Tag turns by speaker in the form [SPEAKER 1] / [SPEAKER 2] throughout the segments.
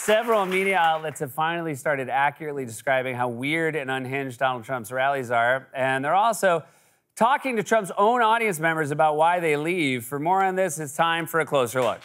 [SPEAKER 1] Several media outlets have finally started accurately describing how weird and unhinged Donald Trump's rallies are, and they're also talking to Trump's own audience members about why they leave. For more on this, it's time for a closer look.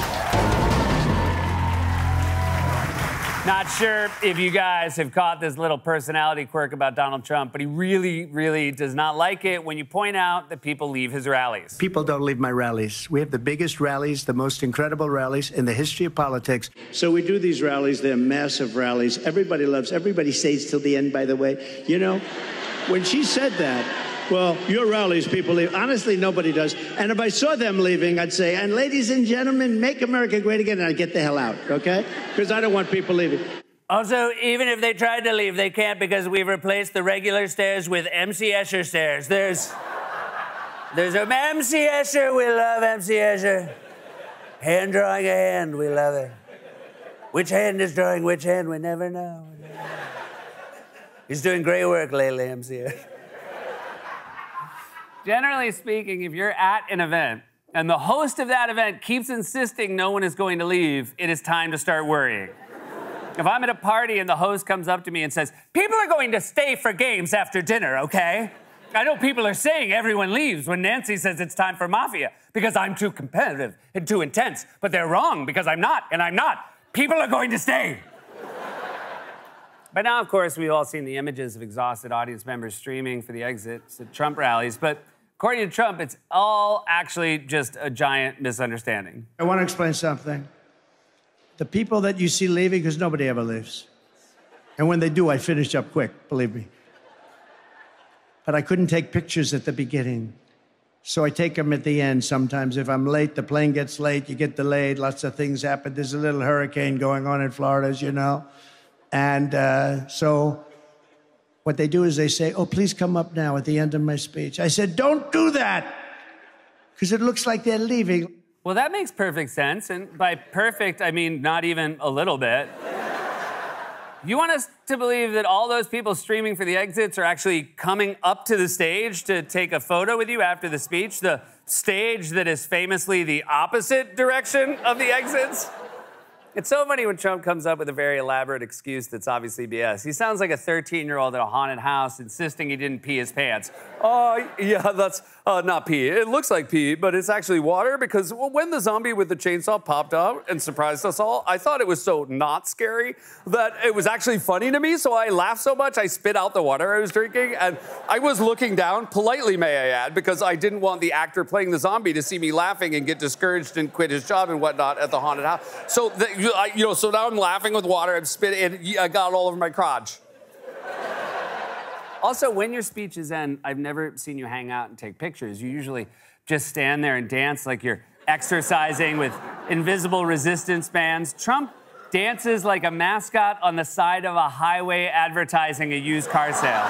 [SPEAKER 1] Not sure if you guys have caught this little personality quirk about Donald Trump, but he really, really does not like it when you point out that people leave his rallies.
[SPEAKER 2] People don't leave my rallies. We have the biggest rallies, the most incredible rallies in the history of politics. So we do these rallies. They're massive rallies. Everybody loves, everybody stays till the end, by the way. You know, when she said that, well, your rallies, people leave. Honestly, nobody does. And if I saw them leaving, I'd say, and ladies and gentlemen, make America great again, and I'd get the hell out, okay? Because I don't want people leaving.
[SPEAKER 1] Also, even if they tried to leave, they can't because we've replaced the regular stairs with MC Escher stairs. There's a MC Escher, we love MC Escher. Hand drawing a hand, we love it. Which hand is drawing which hand, we never know. He's doing great work lately, MC Escher. Generally speaking, if you're at an event and the host of that event keeps insisting no one is going to leave, it is time to start worrying. If I'm at a party and the host comes up to me and says, people are going to stay for games after dinner, okay? I know people are saying everyone leaves when Nancy says it's time for Mafia because I'm too competitive and too intense, but they're wrong because I'm not, and I'm not. People are going to stay. By now, of course, we've all seen the images of exhausted audience members streaming for the exits at Trump rallies, but according to Trump, it's all actually just a giant misunderstanding.
[SPEAKER 2] I want to explain something. The people that you see leaving, because nobody ever leaves. And when they do, I finish up quick, believe me. But I couldn't take pictures at the beginning. So I take them at the end sometimes. If I'm late, the plane gets late, you get delayed, lots of things happen. There's a little hurricane going on in Florida, as you know. And so what they do is they say, oh, please come up now at the end of my speech. I said, don't do that, because it looks like they're leaving.
[SPEAKER 1] Well, that makes perfect sense, and by perfect, I mean not even a little bit. You want us to believe that all those people streaming for the exits are actually coming up to the stage to take a photo with you after the speech, the stage that is famously the opposite direction of the exits? It's so funny when Trump comes up with a very elaborate excuse that's obviously BS. He sounds like a 13-year-old at a haunted house insisting he didn't pee his pants. Oh, yeah, that's not pee. It looks like pee, but it's actually water because when the zombie with the chainsaw popped out and surprised us all, I thought it was so not scary that it was actually funny to me, so I laughed so much I spit out the water I was drinking, and I was looking down, politely may I add, because I didn't want the actor playing the zombie to see me laughing and get discouraged and quit his job and whatnot at the haunted house. So, so now I'm laughing with water, I'm spitting, and I got it all over my crotch. Also, when your speeches end, I've never seen you hang out and take pictures. You usually just stand there and dance like you're exercising with invisible resistance bands. Trump dances like a mascot on the side of a highway advertising a used car sale.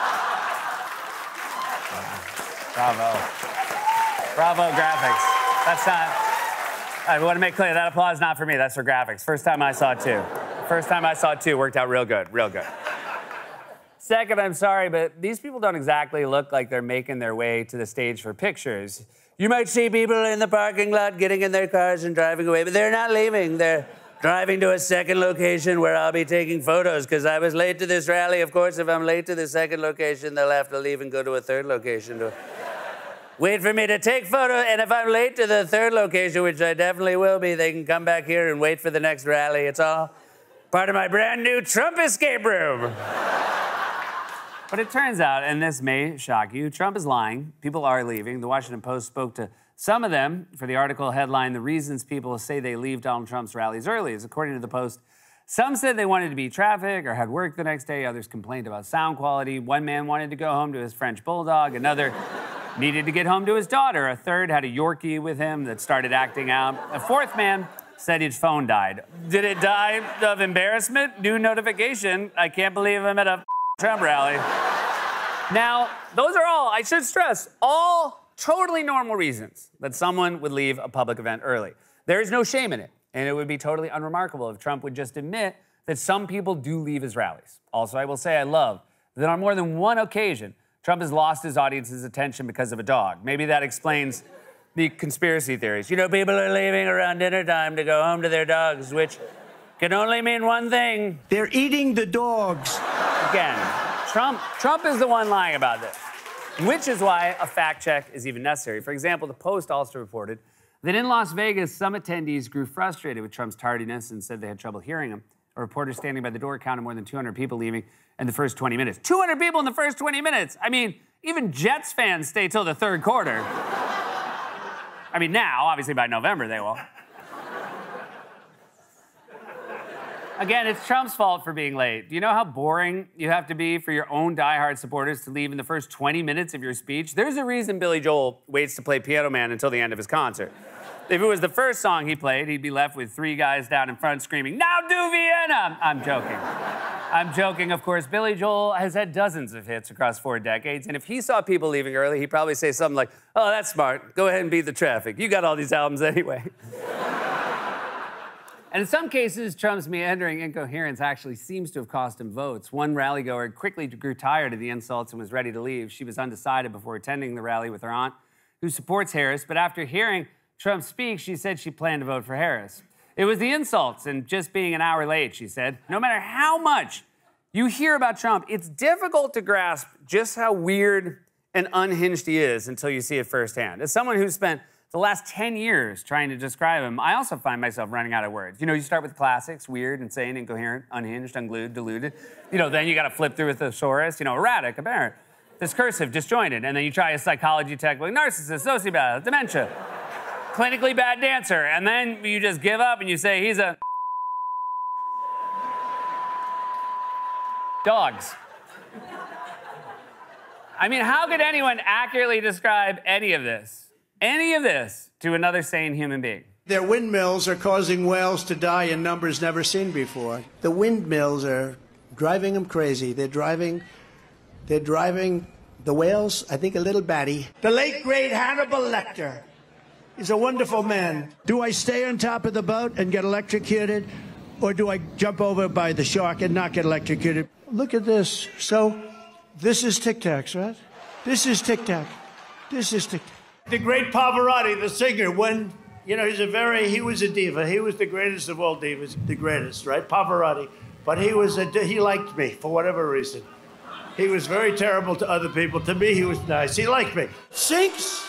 [SPEAKER 1] Bravo. Bravo, graphics. That's not... I want to make clear, that applause is not for me, that's for graphics. First time I saw two. First time I saw two, worked out real good, real good. Second, I'm sorry, but these people don't exactly look like they're making their way to the stage for pictures. You might see people in the parking lot getting in their cars and driving away, but they're not leaving. They're driving to a second location where I'll be taking photos because I was late to this rally. Of course, if I'm late to the second location, they'll have to leave and go to a third location to wait for me to take photos. And if I'm late to the third location, which I definitely will be, they can come back here and wait for the next rally. It's all part of my brand new Trump escape room. But it turns out, and this may shock you, Trump is lying. People are leaving. The Washington Post spoke to some of them for the article headline, "The Reasons People Say They Leave Donald Trump's Rallies Early." As according to the Post, some said they wanted to beat traffic or had work the next day. Others complained about sound quality. One man wanted to go home to his French bulldog. Another needed to get home to his daughter. A third had a Yorkie with him that started acting out. A fourth man said his phone died. Did it die of embarrassment? New notification. I can't believe I'm at a Trump rally. Now, those are all, I should stress, all totally normal reasons that someone would leave a public event early. There is no shame in it, and it would be totally unremarkable if Trump would just admit that some people do leave his rallies. Also, I will say I love that on more than one occasion, Trump has lost his audience's attention because of a dog. Maybe that explains the conspiracy theories. You know, people are leaving around dinner time to go home to their dogs, which can only mean one thing.
[SPEAKER 2] They're eating the dogs.
[SPEAKER 1] Again, Trump is the one lying about this, which is why a fact check is even necessary. For example, the Post also reported that in Las Vegas, some attendees grew frustrated with Trump's tardiness and said they had trouble hearing him. A reporter standing by the door counted more than 200 people leaving in the first 20 minutes. 200 people in the first 20 minutes! I mean, even Jets fans stay till the third quarter. I mean, now, obviously by November they will. Again, it's Trump's fault for being late. Do you know how boring you have to be for your own diehard supporters to leave in the first 20 minutes of your speech? There's a reason Billy Joel waits to play Piano Man until the end of his concert. If it was the first song he played, he'd be left with 3 guys down in front screaming, "Now do Vienna!" I'm joking. I'm joking, of course. Billy Joel has had dozens of hits across 4 decades, and if he saw people leaving early, he'd probably say something like, "Oh, that's smart. Go ahead and beat the traffic. You got all these albums anyway." And in some cases, Trump's meandering incoherence actually seems to have cost him votes. One rally-goer quickly grew tired of the insults and was ready to leave. She was undecided before attending the rally with her aunt, who supports Harris, but after hearing Trump speak, she said she planned to vote for Harris. It was the insults and just being an hour late, she said. No matter how much you hear about Trump, it's difficult to grasp just how weird and unhinged he is until you see it firsthand. As someone who's spent the last 10 years trying to describe him, I also find myself running out of words. You know, you start with the classics, weird, insane, incoherent, unhinged, unglued, deluded. You know, then you gotta flip through a thesaurus, you know, erratic, aberrant, discursive, disjointed. And then you try a psychology textbook, narcissist, sociopath, dementia, clinically bad dancer. And then you just give up and you say, he's a dogs. I mean, how could anyone accurately describe any of this to another sane human being?
[SPEAKER 2] Their windmills are causing whales to die in numbers never seen before. The windmills are driving them crazy. They're driving the whales, I think, a little batty. The late, great Hannibal Lecter is a wonderful man. Do I stay on top of the boat and get electrocuted, or do I jump over by the shark and not get electrocuted? Look at this. So, this is Tic Tacs, right? This is Tic Tac. This is Tic Tac. The great Pavarotti, the singer, when, you know, he was a diva. He was the greatest of all divas, the greatest, right? Pavarotti. But he liked me for whatever reason. He was very terrible to other people. To me, he was nice. He liked me. Sinks,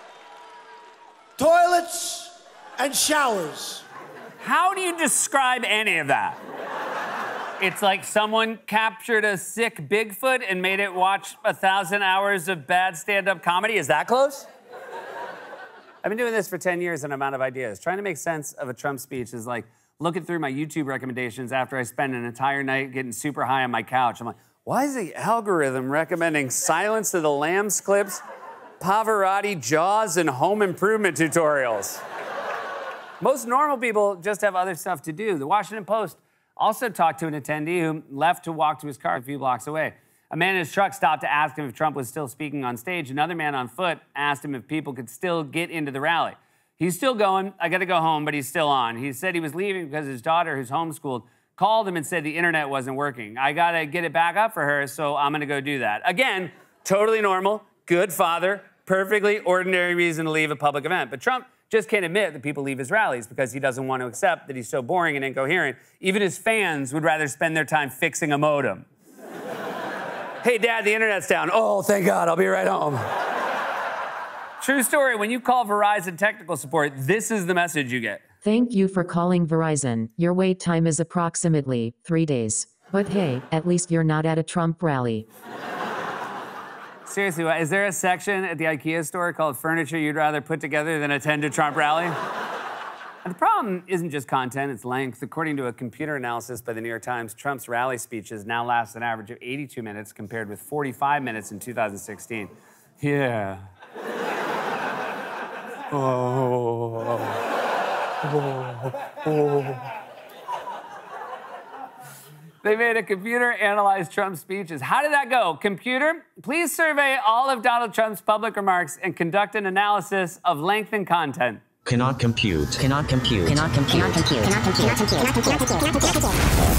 [SPEAKER 2] toilets, and showers.
[SPEAKER 1] How do you describe any of that? It's like someone captured a sick Bigfoot and made it watch 1,000 hours of bad stand-up comedy. Is that close? I've been doing this for 10 years and I'm out of ideas. Trying to make sense of a Trump speech is like looking through my YouTube recommendations after I spend an entire night getting super high on my couch. I'm like, why is the algorithm recommending Silence of the Lambs clips, Pavarotti, Jaws, and home improvement tutorials? Most normal people just have other stuff to do. The Washington Post also talked to an attendee who left to walk to his car a few blocks away. A man in his truck stopped to ask him if Trump was still speaking on stage. Another man on foot asked him if people could still get into the rally. He's still going. I gotta go home, but he's still on. He said he was leaving because his daughter, who's homeschooled, called him and said the internet wasn't working. I gotta get it back up for her, so I'm gonna go do that. Again, totally normal, good father, perfectly ordinary reason to leave a public event. But Trump just can't admit that people leave his rallies because he doesn't want to accept that he's so boring and incoherent. Even his fans would rather spend their time fixing a modem. Hey, Dad, the internet's down. Oh, thank God, I'll be right home. True story, when you call Verizon technical support, this is the message you get.
[SPEAKER 3] Thank you for calling Verizon. Your wait time is approximately 3 days. But hey, at least you're not at a Trump rally.
[SPEAKER 1] Seriously, is there a section at the IKEA store called furniture you'd rather put together than attend a Trump rally? And the problem isn't just content, it's length. According to a computer analysis by the New York Times, Trump's rally speeches now last an average of 82 minutes compared with 45 minutes in 2016. Yeah. They made a computer analyze Trump's speeches. How did that go? Computer, please survey all of Donald Trump's public remarks and conduct an analysis of length and content.
[SPEAKER 4] Cannot compute. Cannot compute. Cannot compute. Cannot compute. Cannot compute. Cannot compute. Cannot compute.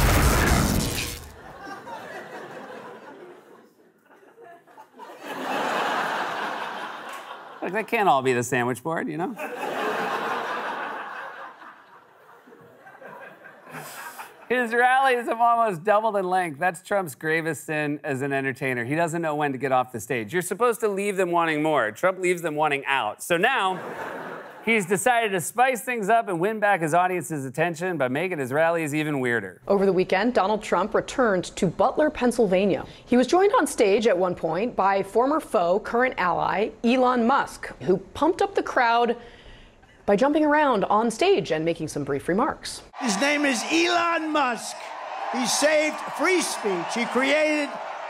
[SPEAKER 1] Like, that can't all be the sandwich board, you know? His rallies have almost doubled in length. That's Trump's gravest sin as an entertainer. He doesn't know when to get off the stage. You're supposed to leave them wanting more. Trump leaves them wanting out. So now, he's decided to spice things up and win back his audience's attention by making his rallies even weirder.
[SPEAKER 5] Over the weekend, Donald Trump returned to Butler, Pennsylvania. He was joined on stage at one point by former foe, current ally, Elon Musk, who pumped up the crowd by jumping around on stage and making some brief remarks.
[SPEAKER 2] His name is Elon Musk. He saved free speech. He created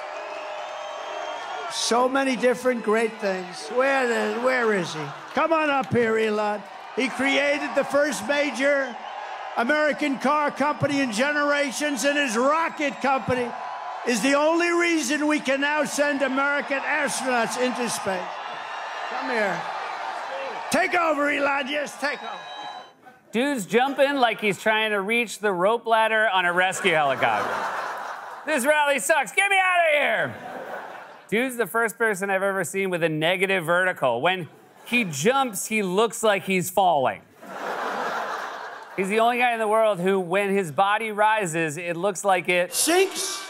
[SPEAKER 2] so many different great things. Where is he? Come on up here, Elon. He created the first major American car company in generations, and his rocket company is the only reason we can now send American astronauts into space. Come here. Take over, Elon. Yes, take over.
[SPEAKER 1] Dude's jumping like he's trying to reach the rope ladder on a rescue helicopter. This rally sucks. Get me out of here. Dude's the first person I've ever seen with a negative vertical. When he jumps, he looks like he's falling. He's the only guy in the world who, when his body rises, it looks like it
[SPEAKER 2] sinks.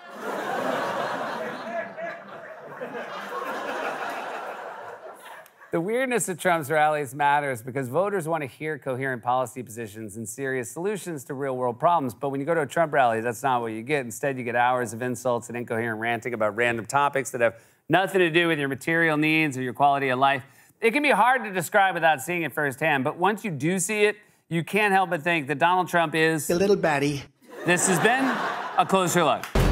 [SPEAKER 1] The weirdness of Trump's rallies matters because voters want to hear coherent policy positions and serious solutions to real-world problems. But when you go to a Trump rally, that's not what you get. Instead, you get hours of insults and incoherent ranting about random topics that have nothing to do with your material needs or your quality of life. It can be hard to describe without seeing it firsthand, but once you do see it, you can't help but think that Donald Trump is
[SPEAKER 2] a little batty.
[SPEAKER 1] This has been A Closer Look.